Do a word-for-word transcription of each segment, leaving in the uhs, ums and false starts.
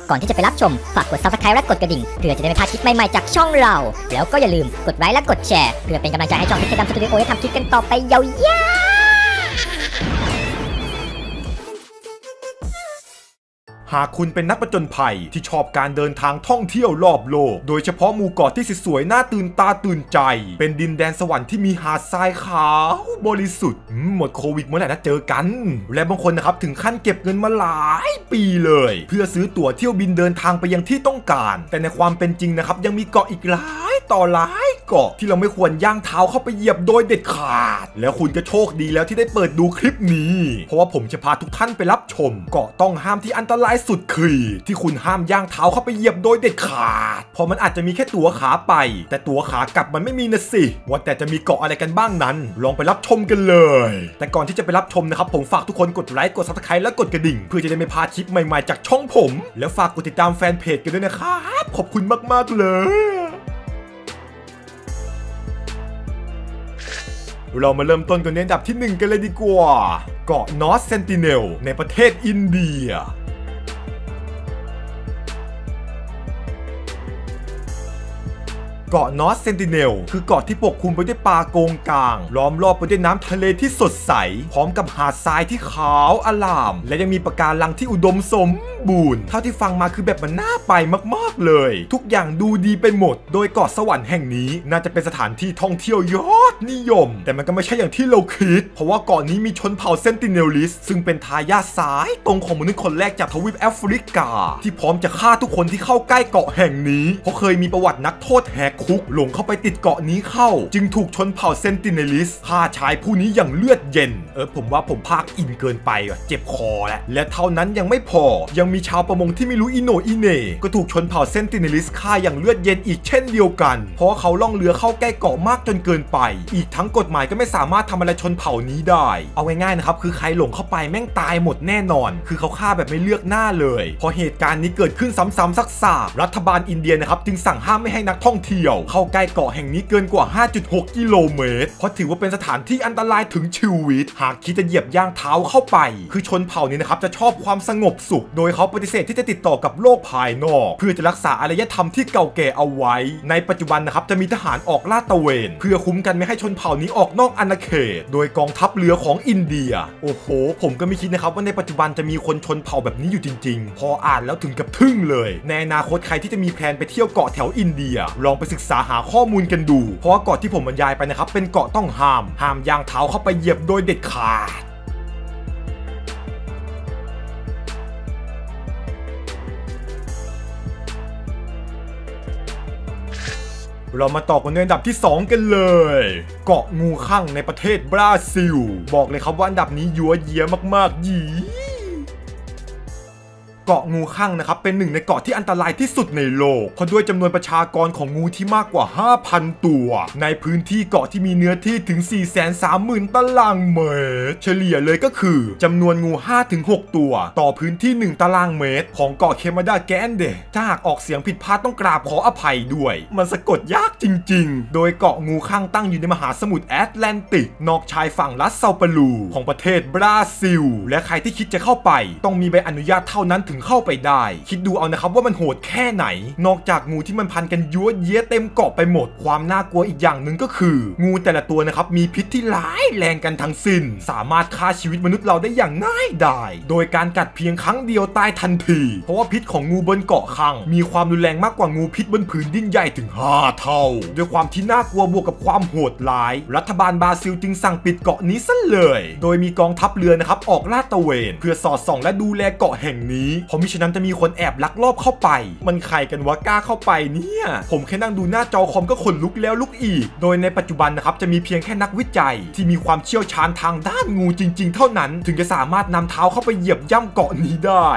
ก่อนที่จะไปรับชมฝากกด ซับสไครบ์ และกดกระดิ่งเพื่อจะได้ไม่พลาดคลิปใหม่ๆจากช่องเราแล้วก็อย่าลืมกดไลค์และกดแชร์เพื่อเป็นกำลังใจให้ช่องพิกดำสตูดิโอได้ทำคลิปกันต่อไปยาวหากคุณเป็นนักผจญภัยที่ชอบการเดินทางท่องเที่ยวรอบโลกโดยเฉพาะหมู่เกาะที่สวยๆน่าตื่นตาตื่นใจเป็นดินแดนสวรรค์ที่มีหาดทรายขาวบริสุทธิ์หมดโควิดเมื่อไหร่นะเจอกันและบางคนนะครับถึงขั้นเก็บเงินมาหลายปีเลยเพื่อซื้อตั๋วเที่ยวบินเดินทางไปยังที่ต้องการแต่ในความเป็นจริงนะครับยังมีเกาะอีกหลายต่อหลายเกาะที่เราไม่ควรย่างเท้าเข้าไปเหยียบโดยเด็ดขาดแล้วคุณก็โชคดีแล้วที่ได้เปิดดูคลิปนี้เพราะว่าผมจะพาทุกท่านไปรับชมเกาะต้องห้ามที่อันตรายสุดคือที่คุณห้ามย่างเท้าเข้าไปเหยียบโดยเด็ดขาดเพราะมันอาจจะมีแค่ตั๋วขาไปแต่ตั๋วขากลับมันไม่มีนะสิว่าแต่จะมีเกาะอะไรกันบ้างนั้นลองไปรับชมกันเลยแต่ก่อนที่จะไปรับชมนะครับผมฝากทุกคนกดไลค์กด ซับสไครบ์ และกดกระดิ่งเพื่อจะได้ไม่พลาดคลิปใหม่ๆจากช่องผมแล้วฝากกดติดตามแฟนเพจกันด้วยนะครับขอบคุณมากๆเลยเรามาเริ่มต้นกันในอันดับที่หนึ่งกันเลยดีกว่าเกาะนอร์ทเซนติเนลในประเทศอินเดียเกาะนอร์ทเซนติเนลคือเกาะที่ปกคลุมไปด้วยป่าโกงกางล้อมรอบไปด้วยน้ำทะเลที่สดใสพร้อมกับหาดทรายที่ขาวอลามและยังมีปะการังที่อุดมสมบูรณ์เท่าที่ฟังมาคือแบบมันน่าไปมากๆเลยทุกอย่างดูดีไปหมดโดยเกาะสวรรค์แห่งนี้น่าจะเป็นสถานที่ท่องเที่ยวยอดนิยมแต่มันก็ไม่ใช่อย่างที่เราคิดเพราะว่าเกาะนี้มีชนเผ่าเซนติเนลลิสซึ่งเป็นทายาทสายตรงของมนุษย์คนแรกจากทวีปแอฟริกาที่พร้อมจะฆ่าทุกคนที่เข้าใกล้เกาะแห่งนี้เพราะเคยมีประวัตินักโทษแหกคุกหลงเข้าไปติดเกาะนี้เข้าจึงถูกชนเผ่าเซนติเนลิสฆ่าชายผู้นี้อย่างเลือดเย็นเออผมว่าผมพากอินเกินไปว่ะเจ็บคอแล้วและเท่านั้นยังไม่พอยังมีชาวประมงที่ไม่รู้อิโหนอิเหน่ก็ถูกชนเผ่าเซนติเนลิสฆ่าอย่างเลือดเย็นอีกเช่นเดียวกันเพราะเขาล่องเรือเข้าใกล้เกาะมากจนเกินไปอีกทั้งกฎหมายก็ไม่สามารถทำอะไรชนเผ่านี้ได้เอาง่ายๆนะครับคือใครหลงเข้าไปแม่งตายหมดแน่นอนคือเขาฆ่าแบบไม่เลือกหน้าเลยพอเหตุการณ์นี้เกิดขึ้นซ้ำๆซักๆรัฐบาลอินเดียนะครับจึงสั่งห้ามไม่ให้นักท่องเที่ยวเข้าใกล้เกาะแห่งนี้เกินกว่า ห้าจุดหก กิโลเมตรเพราะถือว่าเป็นสถานที่อันตรายถึงชีวิตหากคิดจะเหยียบย่างเท้าเข้าไปคือชนเผ่านี้นะครับจะชอบความสงบสุขโดยเขาปฏิเสธที่จะติดต่อกับโลกภายนอกเพื่อจะรักษาอารยธรรมที่เก่าแก่เอาไว้ในปัจจุบันนะครับจะมีทหารออกลาดตระเวนเพื่อคุ้มกันไม่ให้ชนเผ่านี้ออกนอกอาณาเขตโดยกองทัพเรือของอินเดียโอ้โหผมก็ไม่คิดนะครับว่าในปัจจุบันจะมีคนชนเผ่าแบบนี้อยู่จริงๆพออ่านแล้วถึงกับทึ่งเลยในอนาคตใครที่จะมีแผนไปเที่ยวเกาะแถวอินเดียลองไปศึกษาหาข้อมูลกันดูเพราะว่าเกาะที่ผมบรรยายไปนะครับเป็นเกาะต้องห้ามห้ามย่างเท้าเข้าไปเหยียบโดยเด็ดขาดเรามาต่อกันในอันดับที่สองกันเลยเกาะงูคั่งในประเทศบราซิลบอกเลยครับว่าอันดับนี้ยัวเยียมากๆหยีเกาะงูคั่งนะครับเป็นหนึ่งในเกาะที่อันตรายที่สุดในโลกเพราะด้วยจำนวนประชากรของงูที่มากกว่า ห้าพัน ตัวในพื้นที่เกาะที่มีเนื้อที่ถึง สี่แสนสามหมื่น ตารางเมตรเฉลี่ยเลยก็คือจำนวนงู ห้าถึงหก ตัวต่อพื้นที่หนึ่งตารางเมตรของเกาะเคมาดาแกนเดถ้าหากออกเสียงผิดพลาดต้องกราบขออภัยด้วยมันสะกดยากจริงๆโดยเกาะงูคั่งตั้งอยู่ในมหาสมุทรแอตแลนติกนอกชายฝั่งรัสเซาเปรูของประเทศบราซิลและใครที่คิดจะเข้าไปต้องมีใบอนุญาตเท่านั้นถึงเข้าไปได้คิดดูเอานะครับว่ามันโหดแค่ไหนนอกจากงูที่มันพันกันยั่วเย้เต็มเกาะไปหมดความน่ากลัวอีกอย่างหนึ่งก็คืองูแต่ละตัวนะครับมีพิษที่ร้ายแรงกันทั้งสิ้นสามารถฆ่าชีวิตมนุษย์เราได้อย่างง่ายดายโดยการกัดเพียงครั้งเดียวตายทันทีเพราะว่าพิษของงูบนเกาะคั่งมีความรุนแรงมากกว่างูพิษบนผืนดินใหญ่ถึงห้าเท่าด้วยความที่น่ากลัวบวกกับความโหดร้ายรัฐบาลบราซิลจึงสั่งปิดเกาะนี้ซะเลยโดยมีกองทัพเรือนะครับออกลาดตระเวนเพื่อสอดส่องและดูแลเกาะแห่งนี้เพราะมิฉะนั้นจะมีคนแอบลักลอบเข้าไปมันใครกันวะกล้าเข้าไปเนี่ยผมแค่นั่งดูหน้าจอคอมก็ขนลุกแล้วลุกอีกโดยในปัจจุบันนะครับจะมีเพียงแค่นักวิจัยที่มีความเชี่ยวชาญทางด้านงูจริงๆเท่านั้นถึงจะสามารถนำเท้าเข้าไปเหยียบย่ำเกาะนี้ได้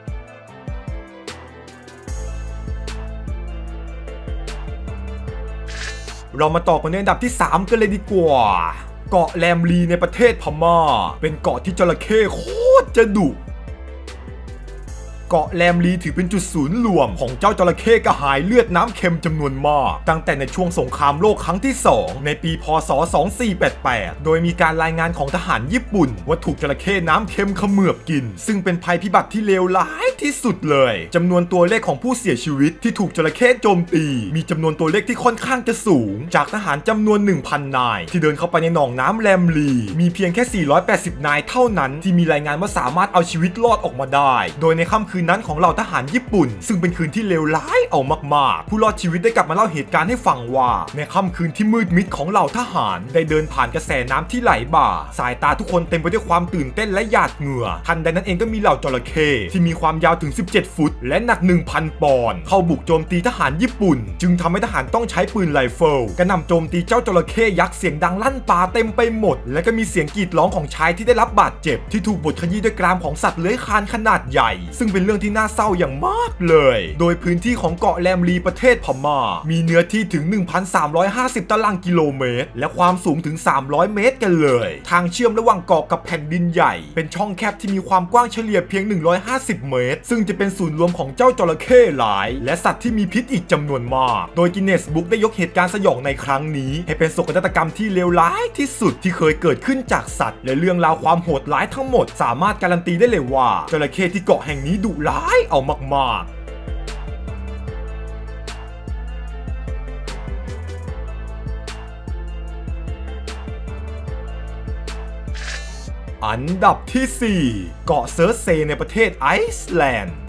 เรามาต่อกันในอันดับที่สามกันเลยดีกว่าเกาะแลมลีในประเทศพม่าเป็นเกาะที่จระเข้โคตรจะดุเกาะแลมลีถือเป็นจุดศูนย์รวมของเจ้าจระเข้กระหายเลือดน้ำเค็มจำนวนมากตั้งแต่ในช่วงสงครามโลกครั้งที่สองในปีพ.ศ. สองพันสี่ร้อยแปดสิบแปดโดยมีการรายงานของทหารญี่ปุ่นว่าถูกจระเข้น้ำเค็มเขมือบกินซึ่งเป็นภัยพิบัติที่เลวร้ายที่สุดเลยจำนวนตัวเลขของผู้เสียชีวิตที่ถูกจระเข้โจมตีมีจำนวนตัวเลขที่ค่อนข้างจะสูงจากทหารจำนวน หนึ่งพัน นายที่เดินเข้าไปในหนองน้ำแลมลีมีเพียงแค่สี่ร้อยแปดสิบนายเท่านั้นที่มีรายงานว่าสามารถเอาชีวิตรอดออกมาได้โดยในค่ำคืนนั้นของเหล่าทหารญี่ปุ่นซึ่งเป็นคืนที่เลวร้ายเอามากๆผู้รอดชีวิตได้กลับมาเล่าเหตุการณ์ให้ฟังว่าในค่ำคืนที่มืดมิดของเหล่าทหารได้เดินผ่านกระแสน้ำที่ไหลบ่าสายตาทุกคนเต็มไปด้วยความตื่นเต้นและหยาดเหงื่อทันใดนั้นเองก็มีเหล่าจระเข้ที่มีความยาวถึงสิบเจ็ดฟุตและหนัก หนึ่งพัน ปอนด์เข้าบุกโจมตีทหารญี่ปุ่นจึงทำให้ทหารต้องใช้ปืนไรเฟิลกระหน่ำโจมตีเจ้าจระเข้ยักษ์เสียงดังลั่นป่าเต็มไปหมดและก็มีเสียงกรีดร้องของชายที่ได้รับบาดเจ็บที่ถูกบดขยี้ด้วยกรามของสัตว์เลื้อยคลานขนาดใหญ่ซึ่งเป็นเรื่องที่น่าเศร้าอย่างมากเลยโดยพื้นที่ของเกาะแลมลีประเทศพม่ามีเนื้อที่ถึง หนึ่งพันสามร้อยห้าสิบ ตารางกิโลเมตรและความสูงถึงสามร้อยเมตรกันเลยทางเชื่อมระหว่างเกาะกับแผ่นดินใหญ่เป็นช่องแคบที่มีความกว้างเฉลี่ยเพียงหนึ่งร้อยห้าสิบเมตรซึ่งจะเป็นศูนย์รวมของเจ้าจระเข้หลายและสัตว์ที่มีพิษอีกจำนวนมากโดยกินเนสบุ๊กได้ยกเหตุการณ์สยองในครั้งนี้ให้เป็นโศกนาฏกรรมที่เลวร้ายที่สุดที่เคยเกิดขึ้นจากสัตว์และเรื่องราวความโหดร้ายทั้งหมดสามารถการันตีได้เลยว่าจระเข้ที่เกาะแห่งนี้ดุร้ายเอามากๆอันดับที่สี่เกาะเซิร์เซในประเทศไอซ์แลนด์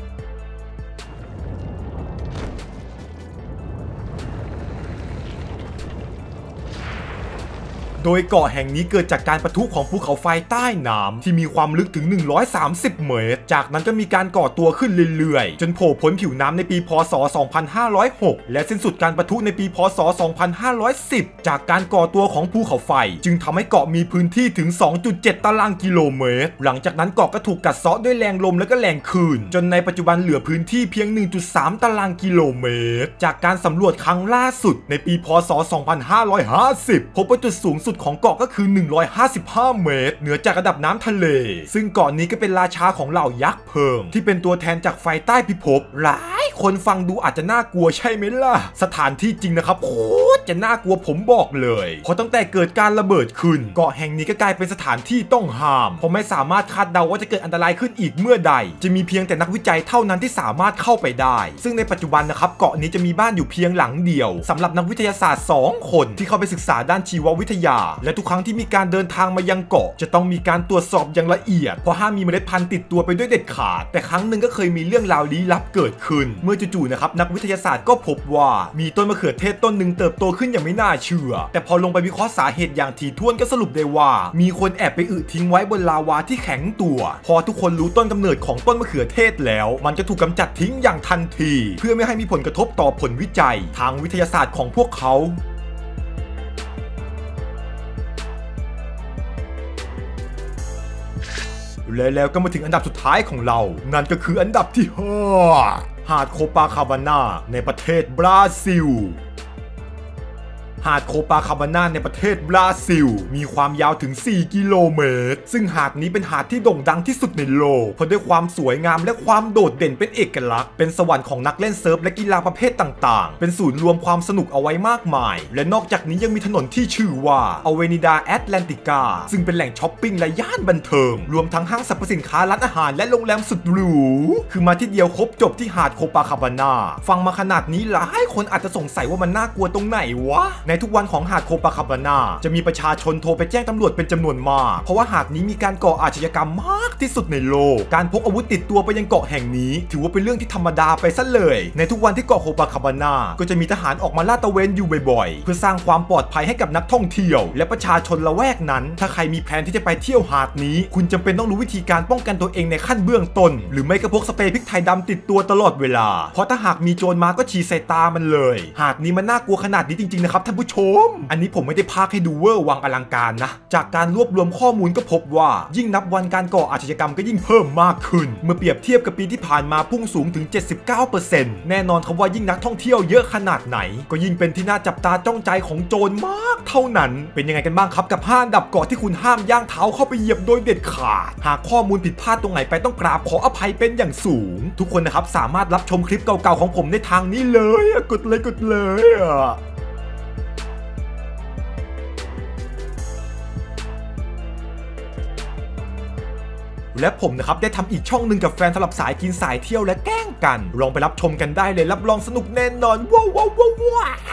โดยเกาะแห่งนี้เกิดจากการปะทุของภูเขาไฟใต้น้ำที่มีความลึกถึงหนึ่งร้อยสามสิบเมตรจากนั้นก็มีการก่อตัวขึ้นเรื่อยๆจนโผล่พ้นผิวน้ำในปีพ.ศ. สองพันห้าร้อยหกและสิ้นสุดการปะทุในปีพ.ศ. สองพันห้าร้อยสิบจากการก่อตัวของภูเขาไฟจึงทำให้เกาะมีพื้นที่ถึง สองจุดเจ็ด ตารางกิโลเมตรหลังจากนั้นเกาะก็ถูกกัดเซาะด้วยแรงลมและก็แรงคลื่นจนในปัจจุบันเหลือพื้นที่เพียง หนึ่งจุดสาม ตารางกิโลเมตรจากการสำรวจครั้งล่าสุดในปีพ.ศ. สองพันห้าร้อยห้าสิบพบว่าจุดสูงสุดของเกาะก็คือหนึ่งร้อยห้าสิบห้าเมตรเหนือจากระดับน้ำทะเลซึ่งเกาะนี้ก็เป็นราชาของเหล่ายักษ์เพลิงที่เป็นตัวแทนจากไฟใต้พิภพหลายคนฟังดูอาจจะน่ากลัวใช่ไหมล่ะสถานที่จริงนะครับโคตรจะน่ากลัวผมบอกเลยเพราะตั้งแต่เกิดการระเบิดขึ้นเกาะแห่งนี้ก็กลายเป็นสถานที่ต้องห้ามเพราะไม่สามารถคาดเดาว่าจะเกิดอันตรายขึ้นอีกเมื่อใดจะมีเพียงแต่นักวิจัยเท่านั้นที่สามารถเข้าไปได้ซึ่งในปัจจุบันนะครับเกาะนี้จะมีบ้านอยู่เพียงหลังเดียวสำหรับนักวิทยาศาสตร์สองคนที่เข้าไปศึกษาด้านชีววิทยาและทุกครั้งที่มีการเดินทางมายังเกาะจะต้องมีการตรวจสอบอย่างละเอียดเพราะห้ามมีเมล็ดพันธุ์ติดตัวไปด้วยเด็ดขาดแต่ครั้งหนึ่งก็เคยมีเรื่องราวลี้ลับเกิดขึ้นเมื่อจู่ๆนะครับนักวิทยาศาสตร์ก็พบว่ามีต้นมะเขือเทศต้นหนึ่งเติบโตขึ้นอย่างไม่น่าเชื่อแต่พอลงไปวิเคราะห์สาเหตุอย่างถี่ถ้วนก็สรุปได้ว่ามีคนแอบไปอึทิ้งไว้บนลาวาที่แข็งตัวพอทุกคนรู้ต้นกำเนิดของต้นมะเขือเทศแล้วมันจะถูกกำจัดทิ้งอย่างทันทีเพื่อไม่ให้มีผลกระทบต่อผลวิจัยทางวิทยาศาสตร์ของพวกเขาและแล้วก็มาถึงอันดับสุดท้ายของเรานั่นก็คืออันดับที่ห้าหาดโคปาคาบาน่าในประเทศบราซิลหาดโคปาคาบาน่าในประเทศบราซิลมีความยาวถึงสี่กิโลเมตรซึ่งหาดนี้เป็นหาดที่โด่งดังที่สุดในโลกเพราะด้วยความสวยงามและความโดดเด่นเป็นเอกลักษณ์เป็นสวรรค์ของนักเล่นเซิร์ฟและกีฬาประเภทต่างๆเป็นศูนย์รวมความสนุกเอาไว้มากมายและนอกจากนี้ยังมีถนนที่ชื่อว่าอเวนิดาแอตแลนติกาซึ่งเป็นแหล่งช้อปปิ้งและย่านบันเทิงรวมทั้งห้างสรรพสินค้าร้านอาหารและโรงแรมสุดหรูคือมาที่เดียวครบจบที่หาดโคปาคาบาน่าฟังมาขนาดนี้หลายคนอาจจะสงสัยว่ามันน่ากลัวตรงไหนวะในทุกวันของหาดโคปาคาบาน่าจะมีประชาชนโทรไปแจ้งตำรวจเป็นจำนวนมากเพราะว่าหาดนี้มีการก่ออาชญากรรมมากที่สุดในโลกการพกอาวุธติดตัวไปยังเกาะแห่งนี้ถือว่าเป็นเรื่องที่ธรรมดาไปซะเลยในทุกวันที่เกาะโคปาคาบาน่าก็จะมีทหารออกมาลาดตระเวนอยู่บ่อยๆเพื่อสร้างความปลอดภัยให้กับนักท่องเที่ยวและประชาชนละแวกนั้นถ้าใครมีแผนที่จะไปเที่ยวหาดนี้คุณจำเป็นต้องรู้วิธีการป้องกันตัวเองในขั้นเบื้องต้นหรือไม่ก็พกสเปรย์พริกไทยดำติดตัวตลอดเวลาเพราะถ้าหากมีโจรมาก็ฉีดใส่ตามันเลยหาดนี้มันน่ากลัวขนาดนี้จริงๆนะครับท่านผู้ผู้ชมอันนี้ผมไม่ได้พากให้ดูเวอร์วังอลังการนะจากการรวบรวมข้อมูลก็พบว่ายิ่งนับวันการก่ออาชญากรรมก็ยิ่งเพิ่มมากขึ้นเมื่อเปรียบเทียบกับปีที่ผ่านมาพุ่งสูงถึง เจ็ดสิบเก้าเปอร์เซ็นต์ แน่นอนครับว่ายิ่งนักท่องเที่ยวเยอะขนาดไหนก็ยิ่งเป็นที่น่าจับตาจ้องใจของโจรมากเท่านั้นเป็นยังไงกันบ้างครับกับห้าอันดับเกาะที่คุณห้ามย่างเท้าเข้าไปเหยียบโดยเด็ดขาดหากข้อมูลผิดพลาดตรงไหนไปต้องกราบขออภัยเป็นอย่างสูงทุกคนนะครับสามารถรับชมคลิปเก่าๆของผมในทางนี้เลยกดเลยกดเลยและผมนะครับได้ทำอีกช่องหนึ่งกับแฟนสำหรับสายกินสายเที่ยวและแกล้งกันลองไปรับชมกันได้เลยรับรองสนุกแน่นอนว้าวว้าวว้าว